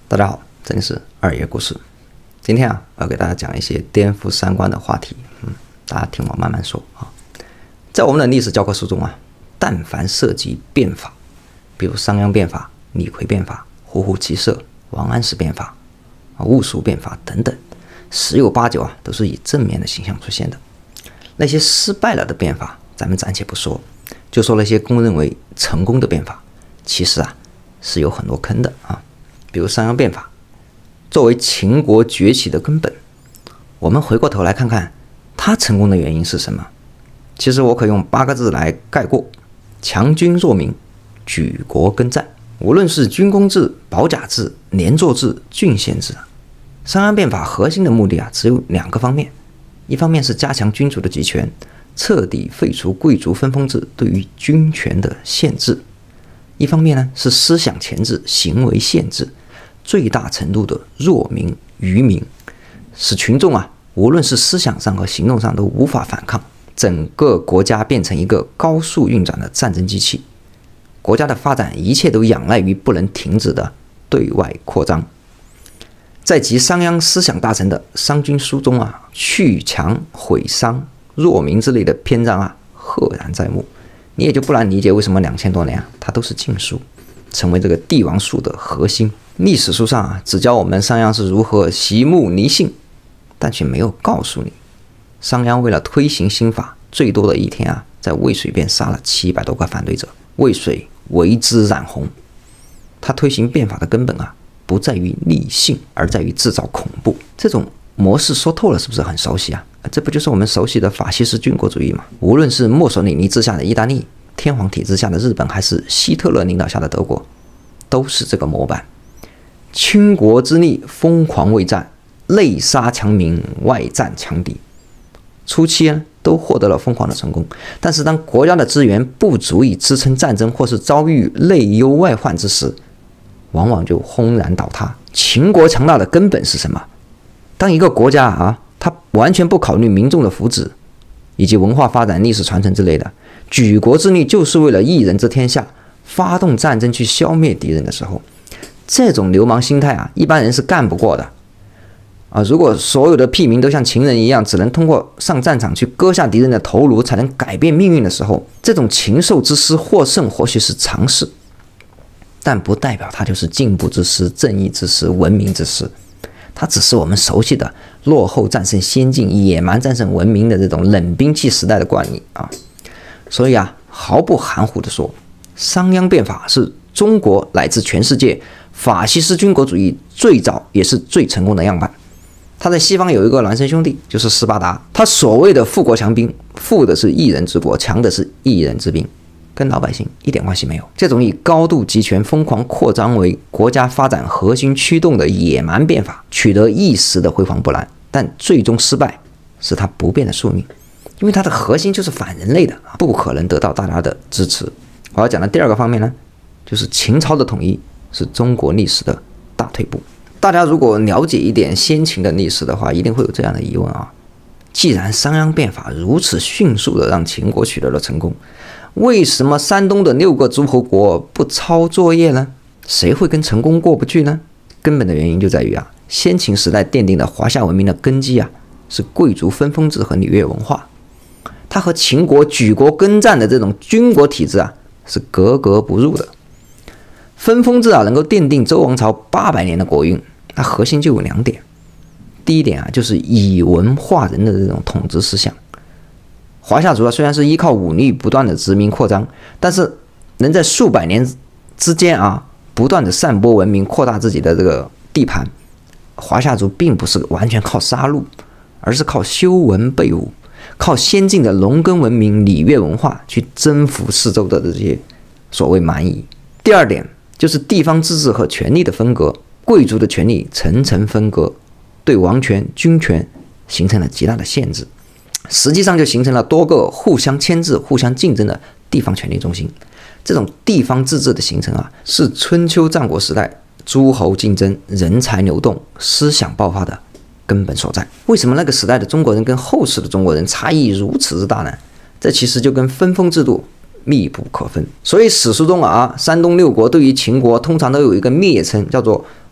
大家好，这里是二爷故事。今天我要给大家讲一些颠覆三观的话题。大家听我慢慢说啊。在我们的历史教科书中但凡涉及变法，比如商鞅变法、李逵变法、胡胡骑射、王安石变法、戊戌变法等等，十有八九都是以正面的形象出现的。那些失败了的变法，咱们暂且不说，就说那些公认为成功的变法，其实是有很多坑的啊。比如商鞅变法，作为秦国崛起的根本，我们回过头来看看它成功的原因是什么。其实我可用8个字来概括：强军弱民，举国耕战。无论是军功制、保甲制、连坐制、郡县制，商鞅变法核心的目的只有2个方面。一方面是加强君主的集权，彻底废除贵族分封制对于军权的限制；一方面呢是思想钳制、行为限制，最大程度的弱民愚民，使群众无论是思想上和行动上都无法反抗，整个国家变成一个高速运转的战争机器。国家的发展一切都仰赖于不能停止的对外扩张。在集商鞅思想大成的《商君书》中去强毁商弱民之类的篇章赫然在目，你也就不难理解为什么2000多年它都是禁书，成为这个帝王术的核心。历史书上只教我们商鞅是如何息木尼信，但却没有告诉你，商鞅为了推行新法，最多的一天在渭水边杀了700多个反对者，渭水为之染红。他推行变法的根本不在于立信，而在于制造恐怖。这种模式说透了，是不是很熟悉这不就是我们熟悉的法西斯军国主义吗？无论是墨索里尼之下的意大利、天皇体制下的日本，还是希特勒领导下的德国，都是这个模板。倾国之力，疯狂为战，内杀强民，外战强敌。初期都获得了疯狂的成功，但是当国家的资源不足以支撑战争，或是遭遇内忧外患之时，往往就轰然倒塌。秦国强大的根本是什么？当一个国家它完全不考虑民众的福祉以及文化发展、历史传承之类的，举国之力就是为了一人之天下，发动战争去消灭敌人的时候，这种流氓心态一般人是干不过的如果所有的屁民都像秦人一样，只能通过上战场去割下敌人的头颅才能改变命运的时候，这种禽兽之师获胜或许是常事，但不代表它就是进步之师、正义之师、文明之师。它只是我们熟悉的落后战胜先进、野蛮战胜文明的这种冷兵器时代的惯例所以毫不含糊地说，商鞅变法是中国乃至全世界法西斯军国主义最早也是最成功的样板。他在西方有一个孪生兄弟，就是斯巴达。他所谓的富国强兵，富的是一人之国，强的是一人之兵，跟老百姓一点关系没有。这种以高度集权、疯狂扩张为国家发展核心驱动的野蛮变法，取得一时的辉煌不难，但最终失败是他不变的宿命，因为它的核心就是反人类的，不可能得到大家的支持。我要讲的第2个方面呢，就是秦朝的统一是中国历史的大退步。大家如果了解一点先秦的历史的话，一定会有这样的疑问既然商鞅变法如此迅速的让秦国取得了成功，为什么山东的6个诸侯国不抄作业呢？谁会跟成功过不去呢？根本的原因就在于先秦时代奠定的华夏文明的根基是贵族分封制和礼乐文化，它和秦国举国耕战的这种军国体制是格格不入的。分封制能够奠定周王朝800年的国运，它核心就有2点。第一点就是以文化人的这种统治思想。华夏族虽然是依靠武力不断的殖民扩张，但是能在数百年之间不断的散播文明，扩大自己的这个地盘。华夏族并不是完全靠杀戮，而是靠修文备武，靠先进的农耕文明、礼乐文化去征服四周的这些所谓蛮夷。第2点就是地方自治和权力的分割，贵族的权力层层分割，对王权、军权形成了极大的限制，实际上就形成了多个互相牵制、互相竞争的地方权力中心。这种地方自治的形成是春秋战国时代诸侯竞争、人才流动、思想爆发的根本所在。为什么那个时代的中国人跟后世的中国人差异如此之大呢？这其实就跟分封制度密不可分。所以史书中山东6国对于秦国通常都有一个蔑称，叫做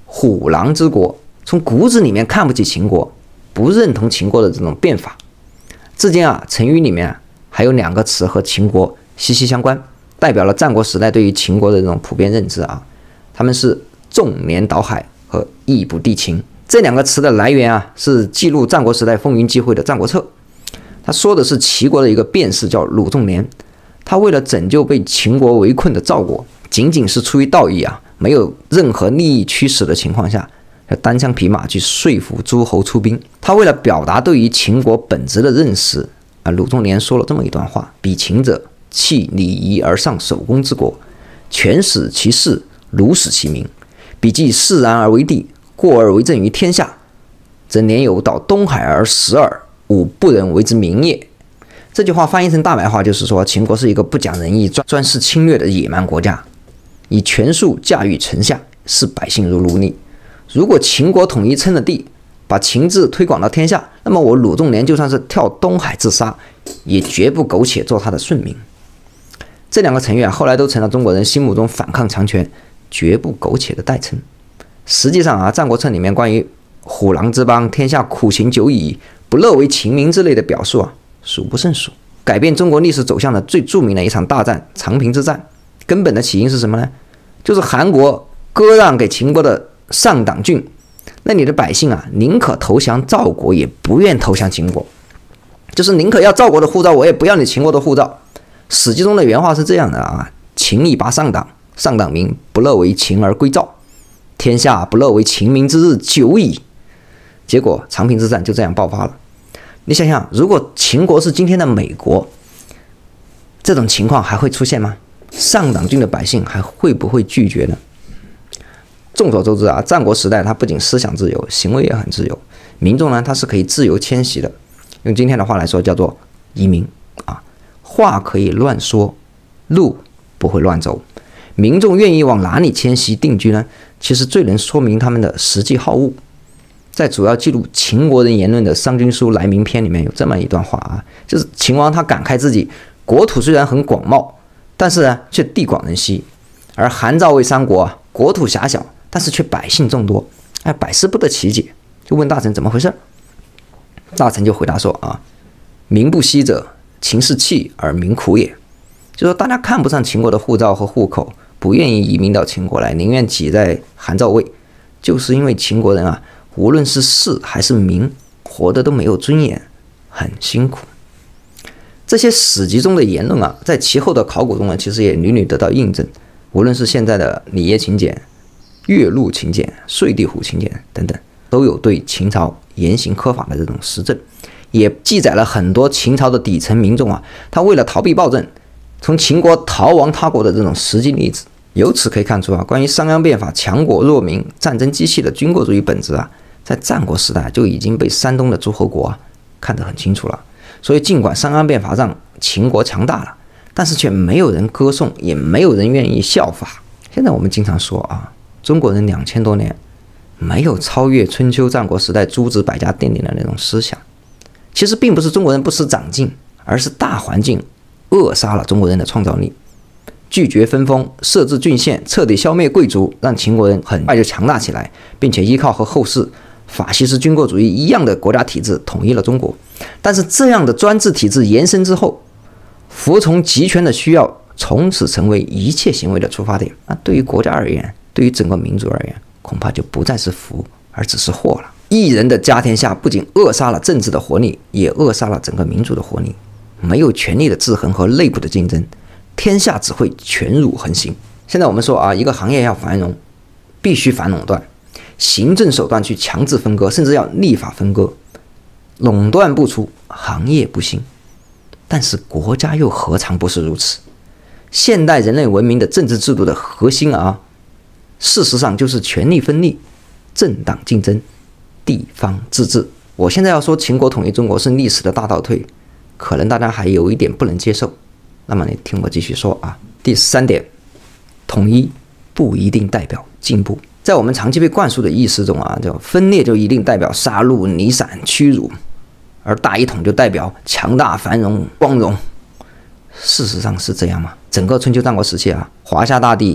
虎狼之国，从骨子里面看不起秦国，不认同秦国的这种变法。至今啊，成语里面还有2个词和秦国息息相关，代表了战国时代对于秦国的这种普遍认知啊。他们是纵年倒海和义不帝秦。这2个词的来源啊，是记录战国时代风云际会的《战国策》。他说的是齐国的一个辩士叫鲁仲连，他为了拯救被秦国围困的赵国，仅仅是出于道义啊，没有任何利益驱使的情况下，单枪匹马去说服诸侯出兵。他为了表达对于秦国本质的认识啊，鲁仲连说了这么一段话：比秦者，弃礼仪而上守公之国，权使其事，鲁使其民。彼既释然而为帝，过而为政于天下，则年有到东海而食耳，吾不忍为之民也。这句话翻译成大白话就是说，秦国是一个不讲仁义、专事侵略的野蛮国家，以权术驾驭臣下，视百姓如奴隶。如果秦国统一称了帝，把秦制推广到天下，那么我鲁仲连就算是跳东海自杀，也绝不苟且做他的顺民。这2个成语啊，后来都成了中国人心目中反抗强权、绝不苟且的代称。实际上啊，《战国策》里面关于虎狼之邦，天下苦秦久矣，不乐为秦民之类的表述啊，数不胜数。改变中国历史走向的最著名的一场大战——长平之战，根本的起因是什么呢？就是韩国割让给秦国的上党郡，那里的百姓啊，宁可投降赵国，也不愿投降秦国，就是宁可要赵国的护照，我也不要你秦国的护照。史记中的原话是这样的啊：秦以拔上党，上党民不乐为秦而归赵，天下不乐为秦民之日久矣。结果长平之战就这样爆发了。你想想，如果秦国是今天的美国，这种情况还会出现吗？上党郡的百姓还会不会拒绝呢？众所周知啊，战国时代它不仅思想自由，行为也很自由，民众呢他是可以自由迁徙的，用今天的话来说叫做移民啊，话可以乱说，路不会乱走。民众愿意往哪里迁徙定居呢？其实最能说明他们的实际好恶。在主要记录秦国人言论的《商君书·来民篇》里面有这么一段话啊，就是秦王他感慨自己国土虽然很广袤，但是呢却地广人稀，而韩赵魏三国啊，国土狭小，但是却百姓众多，百思不得其解，就问大臣怎么回事。大臣就回答说啊，民不息者，秦是弃而民苦也。就说大家看不上秦国的护照和户口，不愿意移民到秦国来，宁愿挤在韩赵魏，就是因为秦国人啊，无论是士还是民，活得都没有尊严，很辛苦。这些史籍中的言论啊，在其后的考古中呢，其实也屡屡得到印证。无论是现在的里耶秦简、岳麓秦简、遂地虎秦简等等，都有对秦朝严刑苛法的这种实证，也记载了很多秦朝的底层民众啊，他为了逃避暴政，从秦国逃亡他国的这种实际例子。由此可以看出啊，关于商鞅变法强国弱民、战争机器的军国主义本质啊，在战国时代就已经被山东的诸侯国啊看得很清楚了。所以尽管商鞅变法让秦国强大了，但是却没有人歌颂，也没有人愿意效法。现在我们经常说啊，中国人2000多年没有超越春秋战国时代诸子百家奠定的那种思想。其实并不是中国人不思长进，而是大环境扼杀了中国人的创造力。拒绝分封，设置郡县，彻底消灭贵族，让秦国人很快就强大起来，并且依靠和后世法西斯军国主义一样的国家体制统一了中国。但是这样的专制体制延伸之后，服从集权的需要从此成为一切行为的出发点。那对于国家而言，对于整个民族而言，恐怕就不再是福，而只是祸了。一人的家天下不仅扼杀了政治的活力，也扼杀了整个民族的活力。没有权力的制衡和内部的竞争，天下只会权辱横行。现在我们说啊，一个行业要繁荣，必须反垄断，行政手段去强制分割，甚至要立法分割。垄断不除，行业不兴。但是国家又何尝不是如此？现代人类文明的政治制度的核心啊，事实上就是权力分立、政党竞争、地方自治。我现在要说秦国统一中国是历史的大倒退，可能大家还有一点不能接受。那么你听我继续说啊。第3点，统一不一定代表进步。在我们长期被灌输的意识中啊，叫分裂就一定代表杀戮、离散、屈辱，而大一统就代表强大、繁荣、光荣。事实上是这样吗？整个春秋战国时期啊，华夏大地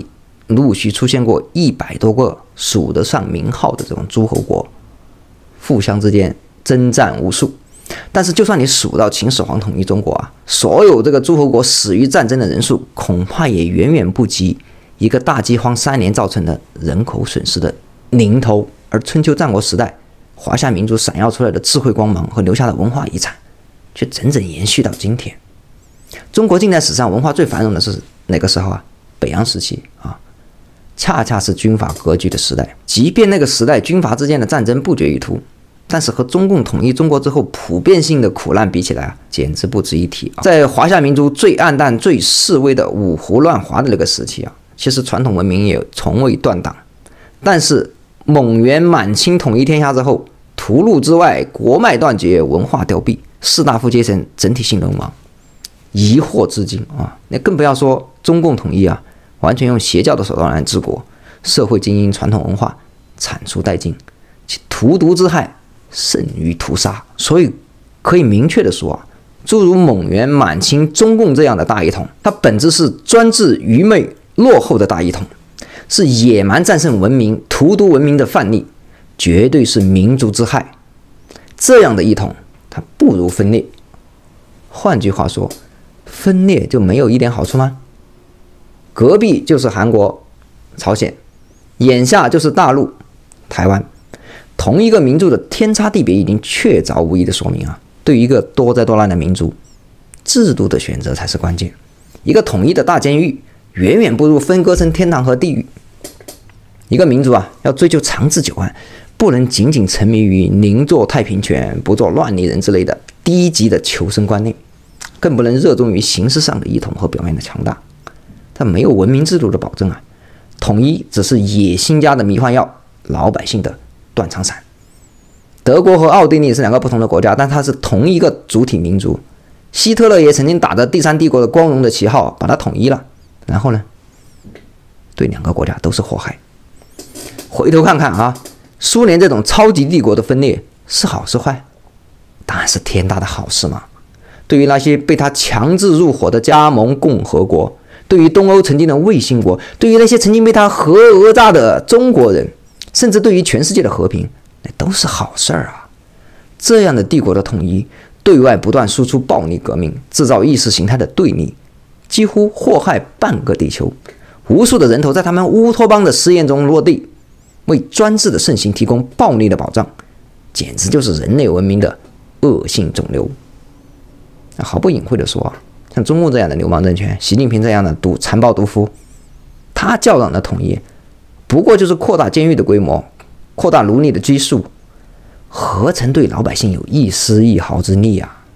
陆续出现过100多个数得上名号的这种诸侯国，互相之间征战无数。但是就算你数到秦始皇统一中国啊，所有这个诸侯国死于战争的人数，恐怕也远远不及一个大饥荒3年造成的人口损失的零头。而春秋战国时代，华夏民族闪耀出来的智慧光芒和留下的文化遗产，却整整延续到今天。中国近代史上文化最繁荣的是哪个时候啊？北洋时期啊，恰恰是军阀割据的时代。即便那个时代军阀之间的战争不绝于途，但是和中共统一中国之后普遍性的苦难比起来啊，简直不值一提啊！在华夏民族最暗淡、最示威的五胡乱华的那个时期啊，其实传统文明也从未断档。但是蒙元满清统一天下之后，屠戮之外，国脉断绝，文化凋敝，士大夫阶层整体性沦亡，疑惑至今啊！那更不要说中共统一啊，完全用邪教的手段来治国，社会精英传统文化铲除殆尽，其荼毒之害甚于屠杀。所以可以明确的说啊，诸如蒙元、满清、中共这样的大一统，它本质是专制、愚昧、落后的大一统，是野蛮战胜文明、荼毒文明的范例，绝对是民族之害。这样的一统，它不如分裂。换句话说，分裂就没有一点好处吗？隔壁就是韩国、朝鲜，眼下就是大陆、台湾，同一个民族的天差地别已经确凿无疑的说明啊，对于一个多灾多难的民族，制度的选择才是关键。一个统一的大监狱，远远不如分割成天堂和地狱。一个民族啊，要追求长治久安，不能仅仅沉迷于宁做太平犬，不做乱泥人之类的低级的求生观念，更不能热衷于形式上的一统和表面的强大。它没有文明制度的保证啊，统一只是野心家的迷幻药，老百姓的断肠散。德国和奥地利是两个不同的国家，但它是同一个主体民族。希特勒也曾经打着第三帝国的光荣的旗号把它统一了，然后呢，对两个国家都是祸害。回头看看啊，苏联这种超级帝国的分裂是好是坏？当然是天大的好事嘛！对于那些被他强制入伙的加盟共和国，对于东欧曾经的卫星国，对于那些曾经被他核讹诈的中国人，甚至对于全世界的和平，那都是好事儿啊！这样的帝国的统一，对外不断输出暴力革命，制造意识形态的对立，几乎祸害半个地球。无数的人头在他们乌托邦的实验中落地，为专制的盛行提供暴力的保障，简直就是人类文明的恶性肿瘤。毫不隐晦地说啊，像中共这样的流氓政权，习近平这样的残暴毒夫，他叫嚷的统一，不过就是扩大监狱的规模，扩大奴隶的基数，何曾对老百姓有一丝一毫之利啊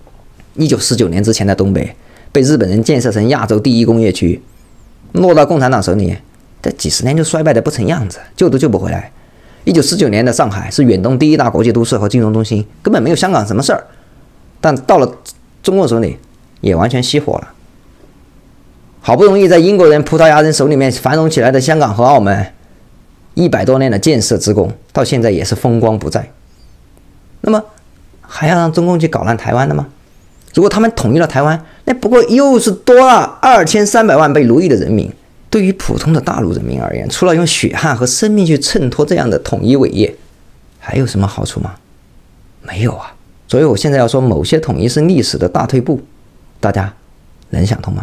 ？1949年之前的东北被日本人建设成亚洲第一工业区，落到共产党手里，这几十年就衰败的不成样子，救都救不回来。1949年的上海是远东第一大国际都市和金融中心，根本没有香港什么事儿，但到了中共手里也完全熄火了。好不容易在英国人、葡萄牙人手里面繁荣起来的香港和澳门，100多年的建设之功，到现在也是风光不再。那么还要让中共去搞烂台湾的吗？如果他们统一了台湾，那不过又是多了2300万被奴役的人民。对于普通的大陆人民而言，除了用血汗和生命去衬托这样的统一伟业，还有什么好处吗？没有啊。所以我现在要说某些统一是历史的大退步，大家能想通吗？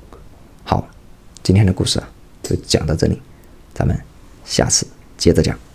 好，今天的故事就讲到这里，咱们下次接着讲。